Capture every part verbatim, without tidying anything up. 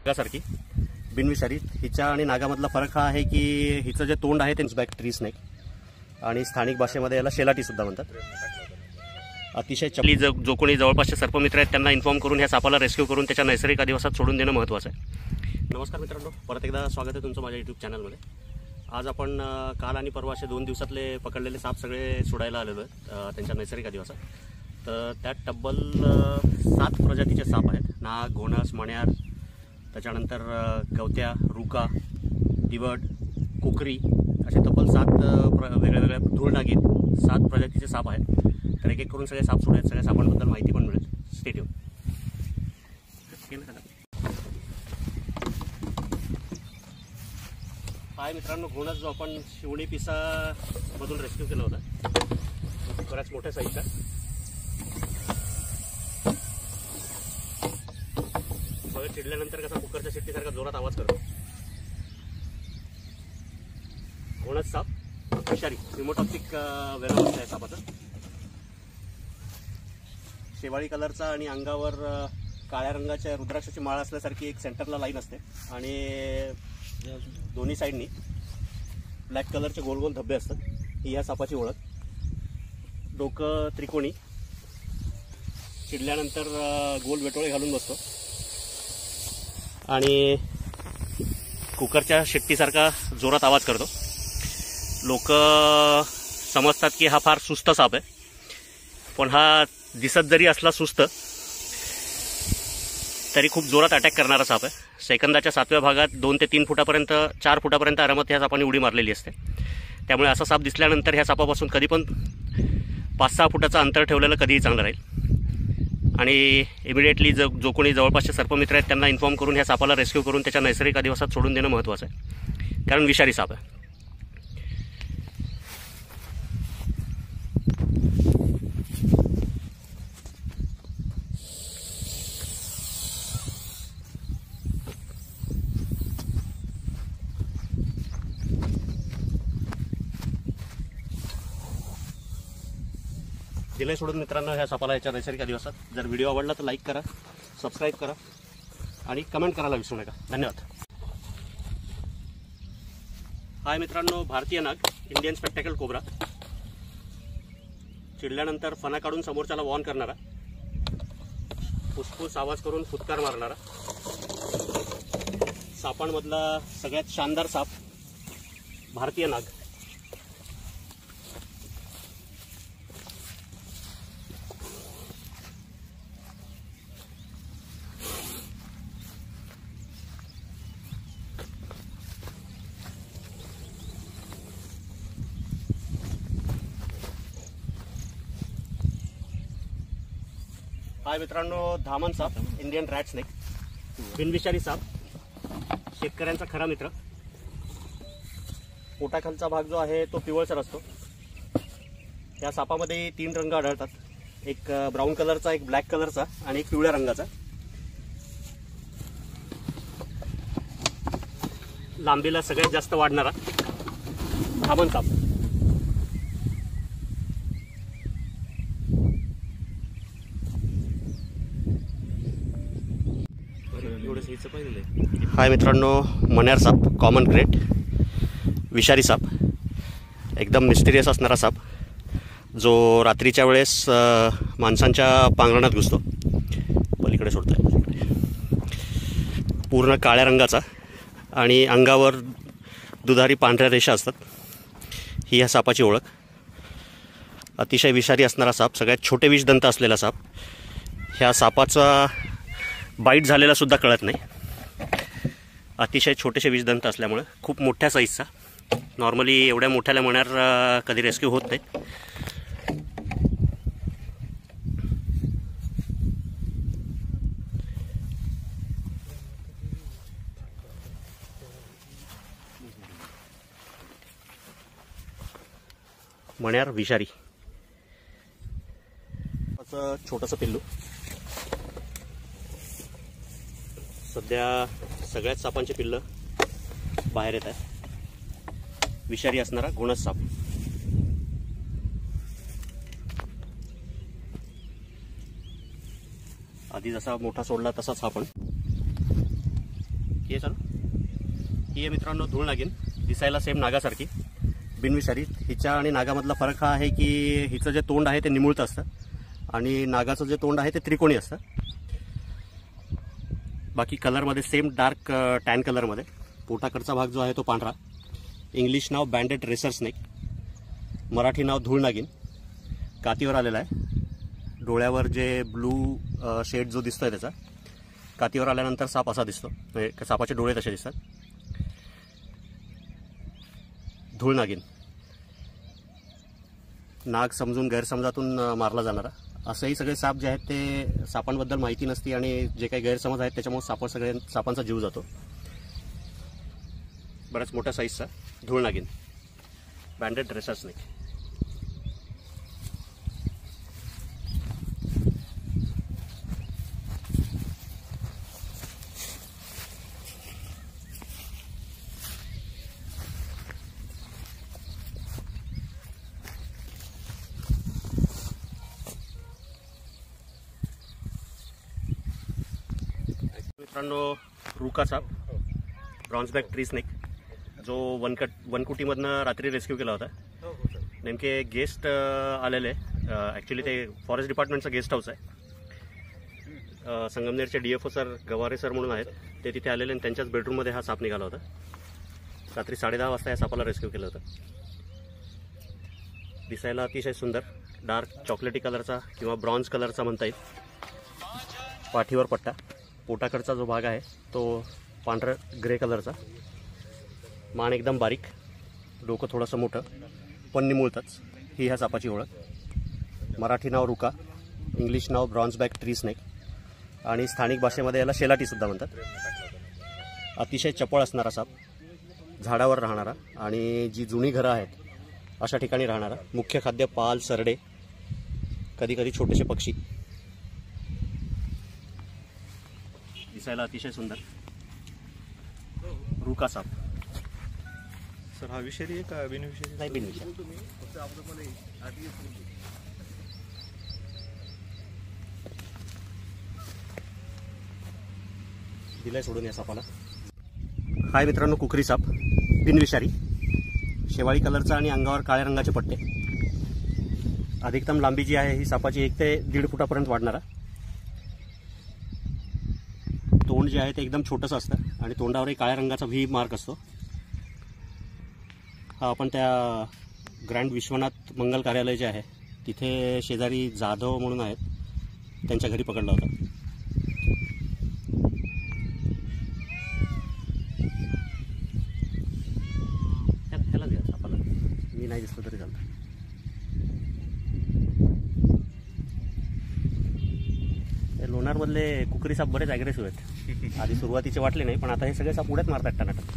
नागासारखी बिनविषारी. हिच्या आणि नागामधला फरक हा आहे की हिचं जे तोंड आहे ते बॅक ट्री स्नेक आणि स्थानिक भाषेमध्ये याला शेलाटी सुद्धा म्हणतात. अतिशय चपली जो जो कोणी जवळपासचे सर्पमित्र आहेत त्यांना इन्फॉर्म करून ह्या सापाला रेस्क्यू करून त्याच्या नैसर्गिक अधिवासात सोडून देणं महत्त्वाचं आहे. नमस्कार मित्रांनो, परत एकदा स्वागत आहे तुमचं माझ्या यूट्यूब चॅनलमध्ये. आज आपण काल आणि परवा असे दोन दिवसातले पकडलेले साप सगळे सोडायला आलेलो आहेत त्यांच्या नैसर्गिक अधिवासात. तर त्यात तब्बल सात प्रजातीचे साप आहेत. नाग, घोणस, मण्यार, त्याच्यानंतर गवत्या, रुका, दिवड, कोकरी असे तब्बल सात प्र वेगळ्या वेगळ्या धूळनागीत सात प्रजातीचे साप आहेत. तर एक एक करून सगळे साप सोडायचे, सगळ्या सापांबद्दल माहिती पण मिळेल. Stay tune. हाय मित्रांनो, घोणस जो आपण शिवणी पिसा मधून रेस्क्यू केला होता, बऱ्याच मोठ्या साईजचा. बघा चिडल्यानंतर कसा कुकरच्या शिट्टीसारखा जोरात आवाज करतो. घोणस साप विषारी हिमोटॉक्सिक वेनम आहे सापाचा. शेवाळी कलरचा आणि अंगावर काळ्या रंगाच्या रुद्राक्षाची माळ असल्यासारखी एक सेंटरला लाईन असते आणि दोन्ही साईडनी ब्लॅक कलरचे गोल गोल धब्बे असतात. ही या सापाची ओळख. डोकं त्रिकोणी, चिडल्यानंतर गोल वेटोळे घालून बसतो आणि कुकरच्या शिट्टीसारखा जोरात आवाज करतो. लोक समजतात की हा फार सुस्त साप आहे, पण हा दिसत जरी असला सुस्त तरी खूप जोरात अटॅक करणारा साप आहे. सेकंदाच्या सातव्या भागात दोन ते तीन फुटापर्यंत चार फुटापर्यंत आरामात ह्या सापाने उडी मारलेली असते. त्यामुळे असा साप दिसल्यानंतर ह्या सापापासून कधी पण पाच सहा फुटाचं अंतर ठेवलेलं कधीही चांगलं राहील. आणि इमिडिएटली जो जो कोणी जवळपासचे सर्पमित्र आहेत त्यांना इन्फॉर्म करून ह्या सापाला रेस्क्यू करून त्याच्या नैसर्गिक अधिवासात सोडून देणं महत्त्वाचं आहे, कारण विषारी साप आहे. दिले सोडून मित्रांनो ह्या सापाला याच्या नैसर्गिक अधिवासात. जर व्हिडिओ आवडला तर लाईक करा, सबस्क्राईब करा आणि कमेंट करायला विसरू नका. धन्यवाद. हाय मित्रांनो, भारतीय नाग इंडियन स्पेक्टॅकल कोब्रा. चिडल्यानंतर फणा काढून समोरच्याला वॉर्न करणारा, फुसफुस आवाज करून फुटकार मारणारा, सापांमधला सगळ्यात शानदार साप भारतीय नाग. हाय मित्रांनो, धामण साप इंडियन रॅट स्नेक, बिनविषारी साप, शेतकऱ्यांचा खरा मित्र. पोटाखालचा भाग जो आहे तो पिवळसर असतो. या सापामध्ये तीन रंग आढळतात, एक ब्राऊन कलरचा, एक ब्लॅक कलरचा आणि एक पिवळ्या रंगाचा. लांबीला सगळ्यात जास्त वाढणारा धामण साप. हाय मित्रांनो, मण्यार साप कॉमन ग्रेट, विषारी साप, एकदम मिस्टिरियस असणारा साप जो रात्रीच्या वेळेस माणसांच्या पांघरणात घुसतो. पलीकडे सोडतोय. पूर्ण काळ्या रंगाचा आणि अंगावर दुधारी पांढऱ्या रेषा असतात. ही ह्या सापाची ओळख. अतिशय विषारी असणारा साप, सगळ्यात छोटे विषदंत असलेला साप. ह्या सापाचा बाईट झालेला सुद्धा कळत नाही. अतिशय छोटेसे विषदंत असल्यामुळे खूप मोठ्या साईजचा. नॉर्मली एवढ्या मोठ्याला मण्यार कधी रेस्क्यू होत नाही. मण्यार विषारी. असं छोटंसं पिल्लू. सध्या सगळ्याच सापांचे पिल्लं बाहेर येत आहेत. विषारी असणारा घोणस साप. आधी जसा मोठा सोडला तसाच हा पण. आहे सर ही आहे मित्रांनो धूळ नागिन. दिसायला सेम नागासारखी, बिनविषारी. हिच्या आणि नागामधला फरक हा आहे की हिचं जे तोंड आहे ते निमुळतं असतं आणि नागाचं जे तोंड आहे ते त्रिकोणी असतं. बाकी कलरमध्ये सेम डार्क टॅन कलरमध्ये. पोटाकडचा भाग जो आहे तो पांढरा. इंग्लिश नाव बँडेड रेसर स्नेक, मराठी नाव धूळ नागिन. कातीवर आलेला आहे. डोळ्यावर जे ब्लू शेड जो दिसतोय त्याचा, कातीवर आल्यानंतर साप असा दिसतो, म्हणजे सापाचे डोळे तसे दिसतात. धूळ नागिन, नाग समजून गैरसमजातून मारला जाणारा. असंही सगळे साप जे आहेत ते सापांबद्दल माहिती नसती आणि जे काही गैरसमज आहेत त्याच्यामुळे साप सगळे सापांचा जीव जातो. बऱ्याच मोठ्या साईजचा धूळ नागिन, बँडेड रेसर स्नेक. मित्रांनो रुका साप, ब्रॉन्झ बॅक ट्री स्नेक, जो वनकट वनकुटीमधनं रात्री रेस्क्यू केला होता. नेमके गेस्ट आलेले. ॲक्च्युली ते फॉरेस्ट डिपार्टमेंटचं गेस्ट हाऊस आहे. संगमनेरचे D F O sir Gaware sir म्हणून आहेत, ते तिथे आलेले आणि त्यांच्याच बेडरूममध्ये हा साप निघाला होता. रात्री साडे दहा वाजता या सापाला रेस्क्यू केलं होतं. दिसायला अतिशय सुंदर, डार्क चॉकलेटी कलरचा किंवा ब्रॉन्झ कलरचा म्हणता येईल. पाठीवर पट्टा. पोटाकडचा जो भाग आहे तो पांढरं ग्रे कलरचा. मान एकदम बारीक, डोकं थोडंसं मोठं, पण निमुळतंच. ही ह्या सापाची ओळख. मराठी नाव रुका, इंग्लिश नाव ब्रॉन्झ बॅक ट्री स्नेक आणि स्थानिक भाषेमध्ये याला शेलाटीसुद्धा म्हणतात. अतिशय चपळ असणारा साप, झाडावर राहणारा आणि जी जुनी घरं आहेत अशा ठिकाणी राहणारा. मुख्य खाद्य पाल, सरडे, कधीकधी छोटेसे पक्षी. दिसायला अतिशय सुंदर रुका साप. सर हा विषारी आहे का बिनविषारी? नाही, बिनविषारी. दिलाय सोडून या सापाला. हाय मित्रांनो, कुकरी साप, बिनविषारी, शेवाळी कलरचा आणि अंगावर काळ्या रंगाचे पट्टे. अधिकतम लांबी जी आहे ही सापाची एक ते दीड फुटापर्यंत वाढणारा. तोंड जे आहे ते एकदम छोटंसं असतं आणि तोंडावरही काळ्या रंगाचा व्ही मार्क असतो. हा आपण त्या ग्रँड विश्वनाथ मंगल कार्यालय जे आहे तिथे शेजारी जाधव म्हणून आहेत, त्यांच्या घरी पकडला होता. त्याला द्या सापाला, मी नाही दिसलो तरी चालतं. लोणारमधले कुकरी साप बरेच ॲग्रेसिव्ह आहेत. आधी सुरुवातीचे वाटले नाही, पण आता हे सगळे साप उड्यात मारतात टनाटन.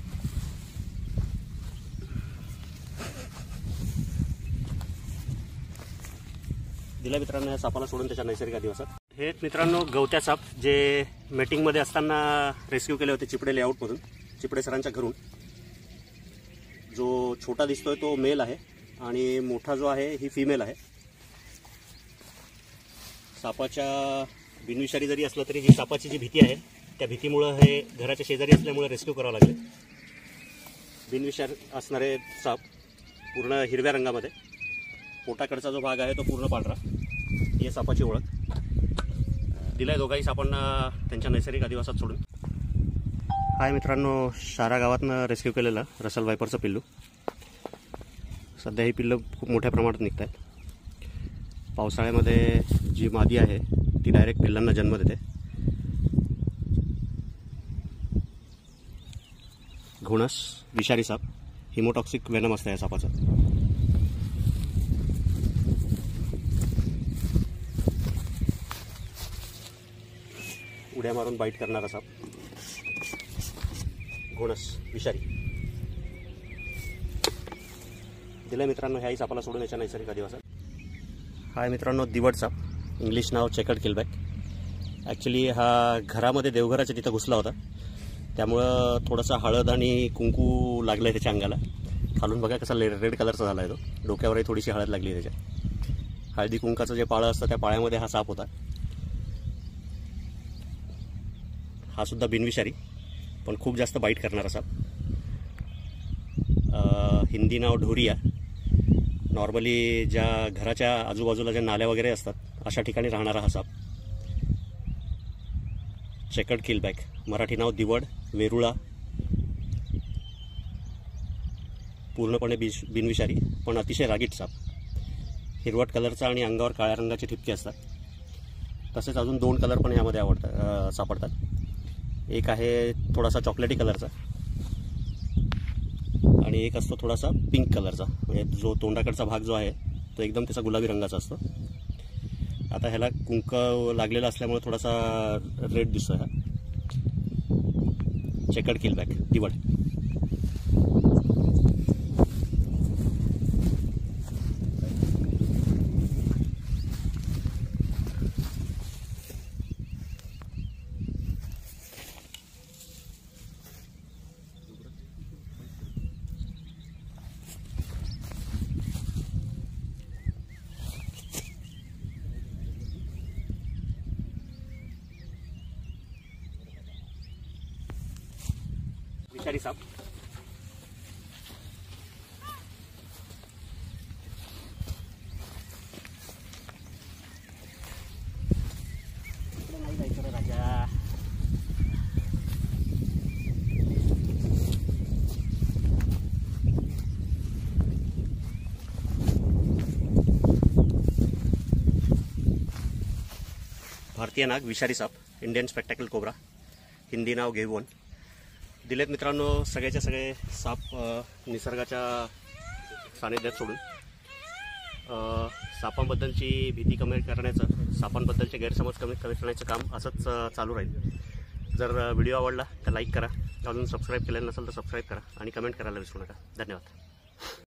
दिला मित्रांनो या सापाला सोडून त्याच्या नैसर्गिक आदिवासात. हे मित्रांनो गवत्या साप, जे मेटिंगमध्ये असताना रेस्क्यू केले होते चिपडे लेआउटमधून, चिपडे सरांच्या घरून. जो छोटा दिसतोय तो मेल आहे आणि मोठा जो आहे ही फिमेल आहे. सापाच्या बिनविषारी जरी असलं तरी जी सापाची जी भीती आहे त्या भीतीमुळं हे घराच्या शेजारी असल्यामुळे रेस्क्यू करावं लागले. बिनविषारी असणारे साप पूर्ण हिरव्या रंगामध्ये. पोटाकडचा जो भाग आहे तो पूर्ण पांढरा. ही सापाची ओळख. दिलाय दोघाही सापांना त्यांच्या नैसर्गिक आदिवासात सोडून. हाय मित्रांनो, शारा गावातनं रेस्क्यू केलेलं रसल वायपरचं पिल्लू. सध्या ही पिल्लं खूप मोठ्या प्रमाणात निघत आहेत. पावसाळ्यामध्ये जी मादी आहे ती डायरेक्ट पिल्लांना जन्म देते. घोणस, विषारी साप, हिमोटॉक्सिक वेनम असतं या सापाचं. उड्या मारून बाईट करणारा साप, घोणस, विषारी. दिलं मित्रांनो ह्याही सापाला सोडून याच्या नैसर्गिक आदिवासात. हाय मित्रांनो, दिवट साप, इंग्लिश नाव चेकर्ड किलबॅक. ॲक्च्युली हा घरामध्ये देवघराच्या तिथं घुसला होता, त्यामुळं थोडासा हळद आणि कुंकू लागलं आहे त्याच्या अंगाला. खालून बघा कसा रेड कलरचा झाला आहे तो. डोक्यावरही थोडीशी हळद लागली आहे त्याच्या. हळदी कुंकाचं जे पाळं असतं त्या पाळ्यामध्ये हा साप होता. हा सुद्धा बिनविषारी, पण खूप जास्त बाईट करणारा साप. हिंदी नाव ढोरिया. नॉर्मली ज्या घराच्या आजूबाजूला ज्या नाल्या वगैरे असतात अशा ठिकाणी राहणारा हा साप. चेकर्ड किलबॅक, मराठी नाव दिवड वेरुळा. पूर्णपणे बिश बिनविषारी पण अतिशय रागीट साप. हिरवट कलरचा आणि अंगावर काळ्या रंगाचे ठिपके असतात. तसेच अजून दोन कलर पण यामध्ये आवडतात सापडतात. एक आहे थोडासा चॉकलेटी कलरचा आणि एक असतो थोडासा पिंक कलरचा. म्हणजे जो तोंडाकडचा भाग जो आहे तो एकदम त्याचा गुलाबी रंगाचा असतो. आता ह्याला कुंक लागलेला असल्यामुळे थोडासा रेड दिसतोय हा. चेकर्ड किलबॅक दिवड. विषारी साप. नाही जायचं रे राजा. भारतीय नाग विषारी साप, इंडियन स्पेक्टॅकल कोब्रा, हिंदी नाव घेवोन. दिलेत मित्रांनो सगळ्याचे सगळे साप निसर्गाच्या सानिध्यात सोडून. सापांबद्दलची भीती कमी करण्याचं, सापांबद्दलचे गैरसमज कमी कमी करण्याचं काम असंच चालू राहील. जर व्हिडिओ आवडला तर लाईक करा, अजून सबस्क्राईब केलेलं नसेल तर सबस्क्राईब करा आणि कमेंट करायला विसरू नका. धन्यवाद.